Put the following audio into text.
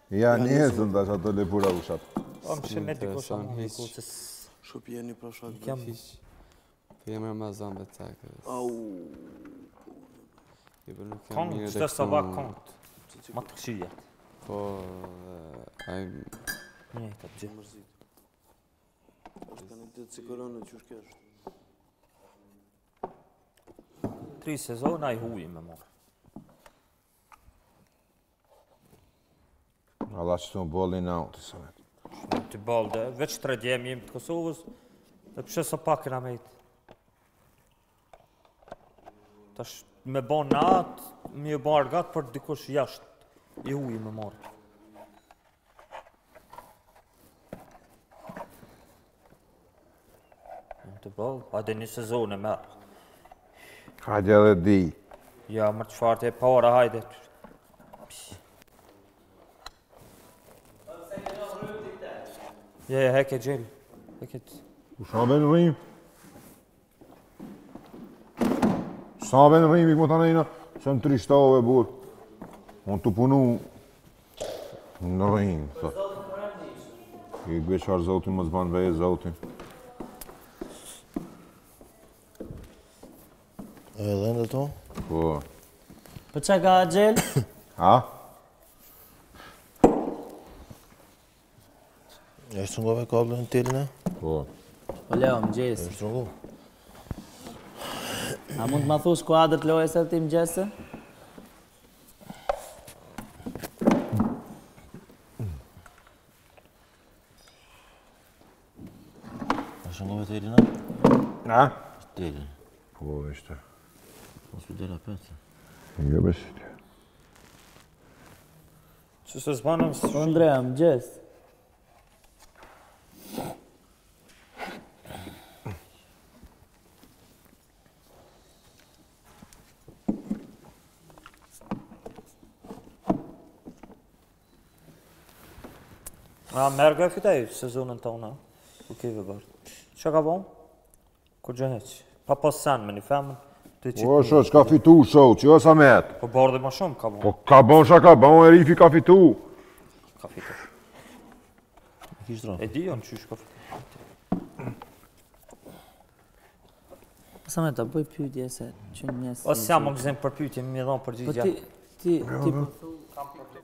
Ja njëzën tash ato lepura ushat. Më shumë dikush se Shopjeni pra shat. jam Jam Ramazan dhe cakës. kong çdo sabah kong. Ma të këqija. Po, ai Një të gjë. Është kanë ditë si korona që është. 3 sezona i huji me morë. Allah që të më bolin auti, Samet. Të balde, veç 3 djemë jemi të Kosovës, dhe pëshë së pak këna me jitë. Tash me bon në atë, me ju bon argat për dikush jashtë, i huji me morë. Të balde, hajde një sezone me. Hajde edhe di. Ja, më të çfarë e para, hajde. Ja, heke gjel. Heket. U shaben rrim. Shaben rrim, i këmë të nejna, që në trishtove, burë. Unë të punu në rrim, thot. I gveqar zotin, më zban veje zotin. E dhe në to? Po. Po qa ka gjel? Ha? E shtrëngove kablën në tilën e? Po. Po leo, më gjesë. E shtrëngu? A mund të ma thush kuadrët lojës e ti më gjesë? E shtrëngove tilën e? Ha? Tilën. Po, ishte. Mos për dela petë. Jo besit. Që se zbanëm së Po Andrea, më gjesë. merga e fitaj sezonën tona. Ku keve bërë. Që ka bon? Ku gjëheq. Pa pas sen me një femën. Po, sho, që ka fitu, sho, që jo Samet. Po bardhe ma shumë ka bon. Po, ka bon, shka ka bon, e rifi ka fitu. Ka fitu. E kishtë dronë? E di jonë qysh ka fitu. Sa me ta bëj pyetje se që njësë... Ose jam më gëzim për pyetje, më dhonë Po përgjigja. ti... Kam për ty.